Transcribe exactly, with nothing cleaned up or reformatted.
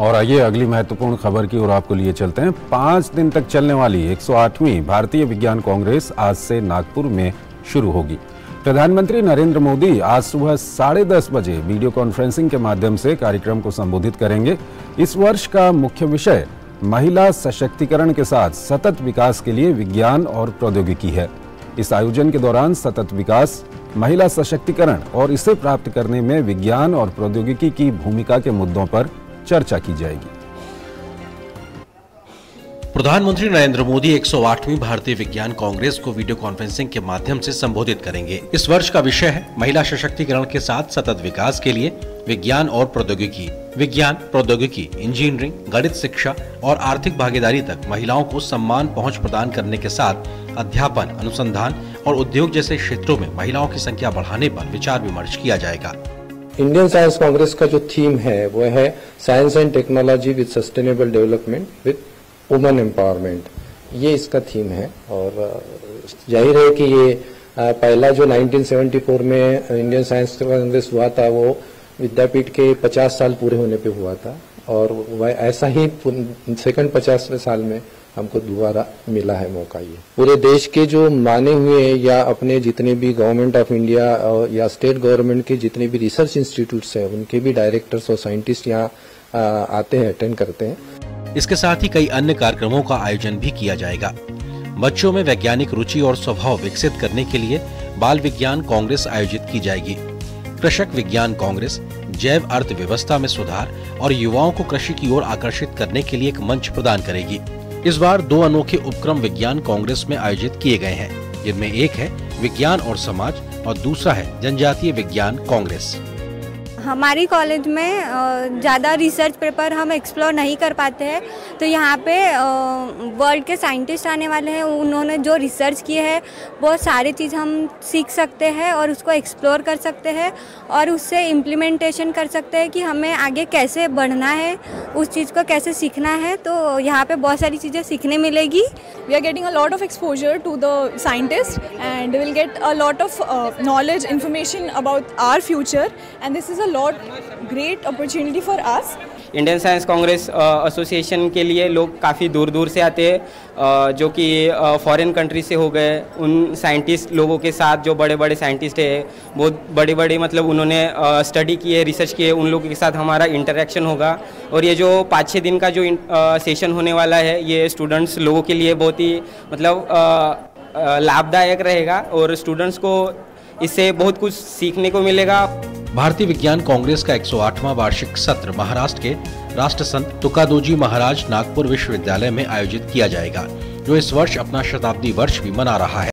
और आइए अगली महत्वपूर्ण खबर की ओर आपको लिए चलते हैं। पाँच दिन तक चलने वाली एक सौ आठवीं भारतीय विज्ञान कांग्रेस आज से नागपुर में शुरू होगी। प्रधानमंत्री नरेंद्र मोदी आज सुबह साढ़े दस बजे वीडियो कॉन्फ्रेंसिंग के माध्यम से कार्यक्रम को संबोधित करेंगे। इस वर्ष का मुख्य विषय महिला सशक्तिकरण के साथ सतत विकास के लिए विज्ञान और प्रौद्योगिकी है। इस आयोजन के दौरान सतत विकास, महिला सशक्तिकरण और इसे प्राप्त करने में विज्ञान और प्रौद्योगिकी की भूमिका के मुद्दों पर चर्चा की जाएगी। प्रधानमंत्री नरेंद्र मोदी एक सौ आठवीं भारतीय विज्ञान कांग्रेस को वीडियो कॉन्फ्रेंसिंग के माध्यम से संबोधित करेंगे। इस वर्ष का विषय है महिला सशक्तिकरण के साथ सतत विकास के लिए विज्ञान और प्रौद्योगिकी। विज्ञान, प्रौद्योगिकी, इंजीनियरिंग, गणित शिक्षा और आर्थिक भागीदारी तक महिलाओं को सम्मान पहुंच प्रदान करने के साथ अध्यापन, अनुसंधान और उद्योग जैसे क्षेत्रों में महिलाओं की संख्या बढ़ाने पर विचार विमर्श किया जाएगा। इंडियन साइंस कांग्रेस का जो थीम है वो है science and technology with sustainable development with women empowerment. ये इसका थीम है और जाहिर है कि ये पहला जो उन्नीस सौ चौहत्तर में इंडियन साइंस कांग्रेस हुआ था वो विद्यापीठ के पचास साल पूरे होने पे हुआ था और वह ऐसा ही सेकंड पचासवें साल में हमको दोबारा मिला है मौका। ये पूरे देश के जो माने हुए या अपने जितने भी गवर्नमेंट ऑफ इंडिया या स्टेट गवर्नमेंट के जितने भी रिसर्च इंस्टीट्यूट्स हैं उनके भी डायरेक्टर्स और साइंटिस्ट यहाँ आते हैं, अटेंड करते हैं। इसके साथ ही कई अन्य कार्यक्रमों का आयोजन भी किया जाएगा। बच्चों में वैज्ञानिक रुचि और स्वभाव विकसित करने के लिए बाल विज्ञान कांग्रेस आयोजित की जाएगी। कृषक विज्ञान कांग्रेस जैव अर्थव्यवस्था में सुधार और युवाओं को कृषि की ओर आकर्षित करने के लिए एक मंच प्रदान करेगी। इस बार दो अनोखे उपक्रम विज्ञान कांग्रेस में आयोजित किए गए हैं, जिनमें एक है विज्ञान और समाज और दूसरा है जनजातीय विज्ञान कांग्रेस। हमारी कॉलेज में ज़्यादा रिसर्च पेपर हम एक्सप्लोर नहीं कर पाते हैं, तो यहाँ पे वर्ल्ड के साइंटिस्ट आने वाले हैं। उन्होंने जो रिसर्च किए हैं बहुत सारी चीज़ हम सीख सकते हैं और उसको एक्सप्लोर कर सकते हैं और उससे इम्प्लीमेंटेशन कर सकते हैं कि हमें आगे कैसे बढ़ना है, उस चीज़ को कैसे सीखना है। तो यहाँ पे बहुत सारी चीज़ें सीखने मिलेगी। We are getting a lot of exposure to the scientists and we will get a lot of uh, knowledge, information about our future, and this is a lot great opportunity for us. Indian science congress association के लिए लोग काफ़ी दूर दूर से आते हैं, uh, जो कि फॉरेन कंट्री से हो गए। उन साइंटिस्ट लोगों के साथ जो बड़े बड़े साइंटिस्ट हैं, बहुत बड़े बड़े मतलब उन्होंने स्टडी uh, किए, रिसर्च किए, उन लोगों के साथ हमारा इंटरेक्शन होगा। और ये जो पाँच छः दिन का जो सेशन uh, होने वाला है, ये स्टूडेंट्स लोगों के लिए बहुत ही मतलब uh, uh, लाभदायक रहेगा और स्टूडेंट्स को इससे बहुत कुछ सीखने को मिलेगा। भारतीय विज्ञान कांग्रेस का एक सौ आठवां वार्षिक सत्र महाराष्ट्र के राष्ट्रसंत तुकादोजी महाराज नागपुर विश्वविद्यालय में आयोजित किया जाएगा, जो इस वर्ष अपना शताब्दी वर्ष भी मना रहा है।